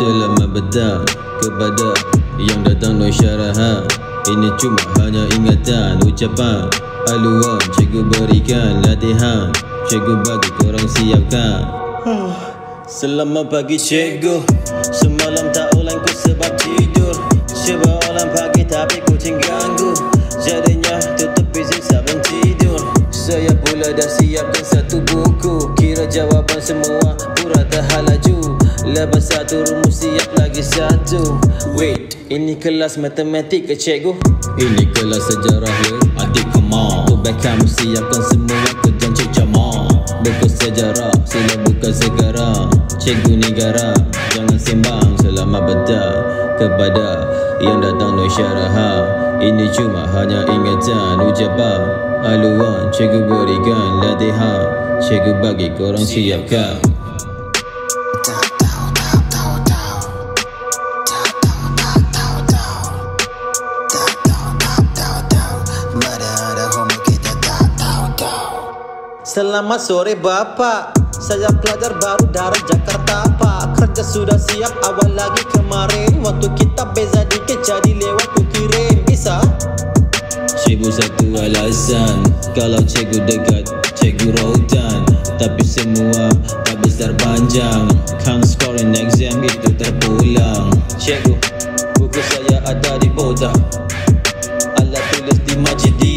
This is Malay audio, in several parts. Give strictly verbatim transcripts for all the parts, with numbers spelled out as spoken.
Selamat petang kepada yang datang no syarahan. Ini cuma hanya ingatan, ucapan, haluan. Cikgu berikan latihan, cikgu bagi korang siapkan. oh, Selamat pagi cikgu. Semalam tak ulang ku sebab tidur. Cuba ulang pagi tapi kucing ganggu. Jadinya tutup izin sebelum tidur. Saya pula dah siapkan satu buku. Kira jawapan semua pura tak laju. Lepas satu rumus siap lagi satu. Wait, ini kelas matematik ke cikgu? Ini kelas sejarah le, adik come on. Untuk back kamu siapkan semua kerjaan cik jamaah. Buku sejarah, sila buka sekarang. Cikgu negara, jangan sembang. Selamat petang kepada yang datang no syarahan. Ini cuma hanya ingatan, ucapan, haluan. Cikgu berikan latihan, cikgu bagi korang siapkan. Selamat sore Bapak, saya pelajar baru dari Jakarta Pak. Kerja sudah siap awal lagi kemarin. Waktu kita beza dikit jadi lewat ku kirim. Bisa? Cikgu satu alasan, kalau cikgu dekat cikgu rotan. Tapi semua tak besar panjang, kan scoring exam itu terpulang. Cikgu, buku saya ada di botak, alat tulis di majidi.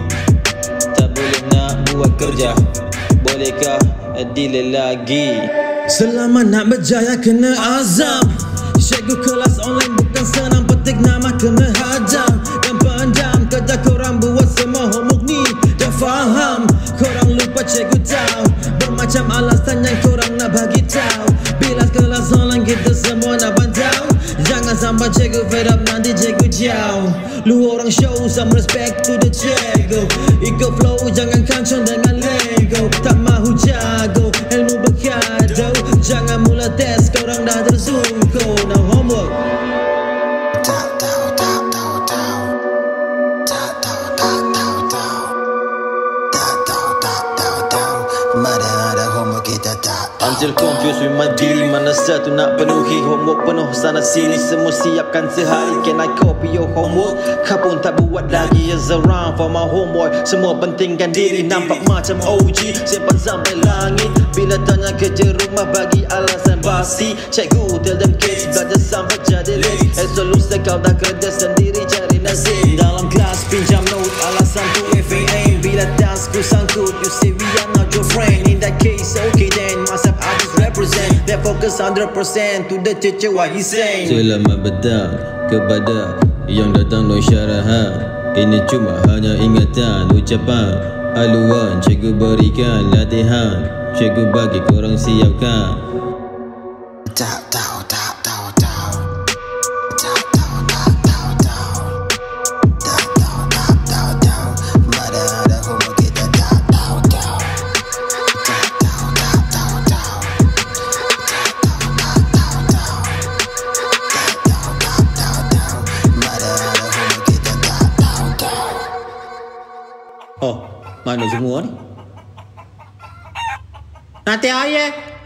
Tak boleh nak buat kerja, bolehkah delay lagi? Selama nak berjaya kena azam. Cikgu kelas online bukan senang, petik nama kena hajam. Dan pendam kerja korang buat semua homework ni dah faham. Korang lupa cikgu tahu bermacam alasan yang korang nak bagi tahu. Bila kelas online kita semua nak bantau. Jangan sampai cikgu fed up nanti cikgu jauh. Lu orang show some respect to the cikgu. Ikut flow jangan kancung dengan lego. Tak mahu jago ilmu berkado. Jangan mula tes korang dah tersuko. Now homework. Tak tahu tak tahu tahu. Tak tahu tak tahu tahu. Tak tahu tak tahu tahu. Mana ada homework kita tak. Until confused with my diri, mana satu nak penuhi. Homework penuh sana sini, semua siapkan sehari. Can I copy your homework? Kau pun tak buat lagi. Is around for my homeboy. Semua pentingkan diri, nampak macam O G. Simpan sampai langit. Bila tanya kerja rumah bagi alasan basi. Cikgu tell them kids belajar sampai jadi late. Resolusi kau dah kerja sendiri cari nasib. Dalam kelas pinjam note, alasan tu F A M. Bila tasku sangkut, you say we are not your friend. In that case, okay then, myself I just represent. They focus one hundred percent to the teacher what he saying. Selamat petang kepada yang datang no syarahan. Ini cuma hanya ingatan, ucapan, haluan. Cikgu berikan latihan, cikgu bagi korang siapkan. Tak tahu tak tahu tahu. Tak tahu tak tahu tahu. Tak tahu tak tahu tahu. Mana ada homework kita tak tahu tahu. Tak tahu tak tahu tahu. Tak tahu tak tahu tahu. Tak tahu tak tahu tahu. Mana ada homework kita tak tahu tahu. Oh, mana semua ni? Nanti ayah